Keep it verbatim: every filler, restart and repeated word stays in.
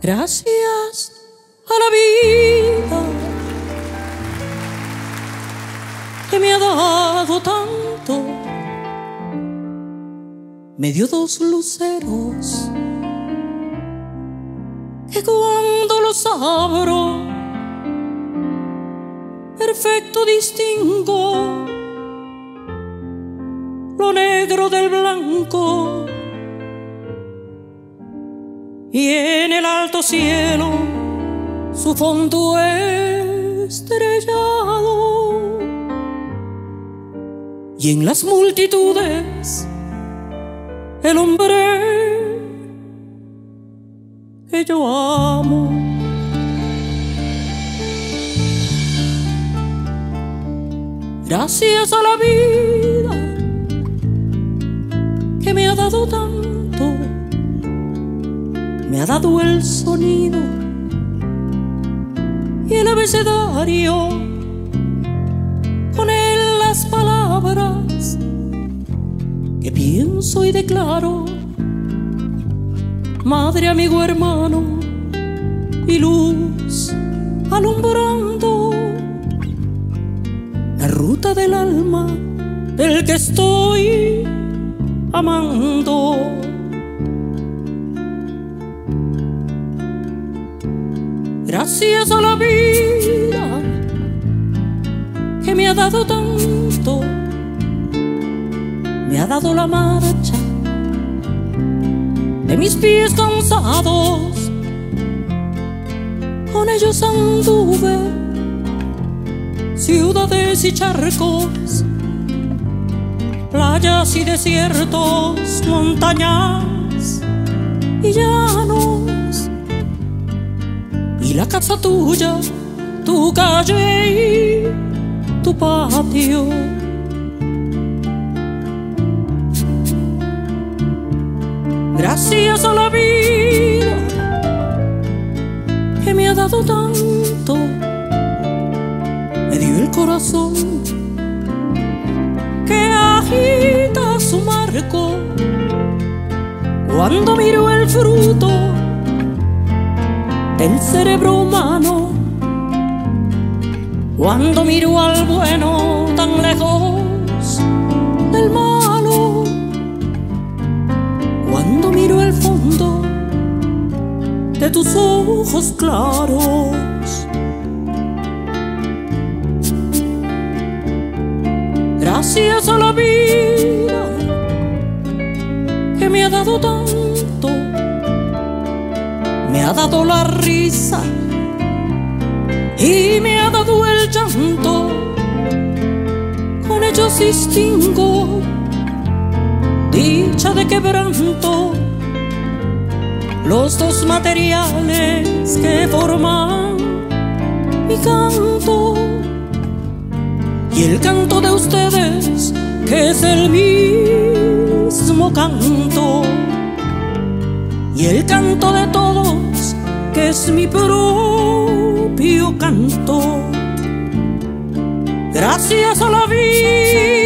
Gracias a la vida que me ha dado tanto. Me dio dos luceros que cuando los abro perfecto distingo lo negro del blanco, y en el alto cielo su fondo estrellado, y en las multitudes el hombre que yo amo. Gracias a la vida que me ha dado tanto, me ha dado el sonido y el abecedario, con él las palabras que pienso y declaro. Madre, amigo, hermano y luz alumbrando la ruta del alma del que estoy amando. Gracias a la vida que me ha dado tanto, me ha dado la marcha de mis pies cansados, con ellos anduve ciudades y charcos, playas y desiertos, montañas y llanos, y la casa tuya, tu calle y tu patio. Gracias a la vida que me ha dado tanto, me dio el corazón que agita su marco cuando miro el fruto del cerebro humano, cuando miro al bueno tan lejos del malo, cuando miro el fondo de tus ojos claros. Gracias a la vida que me ha dado tanto, me ha dado la risa y me ha dado el llanto, con ellos distingo dicha de quebranto, los dos materiales que forman mi canto, y el canto de ustedes que es el mismo canto, y el canto de todos que es mi propio canto. Gracias a la vida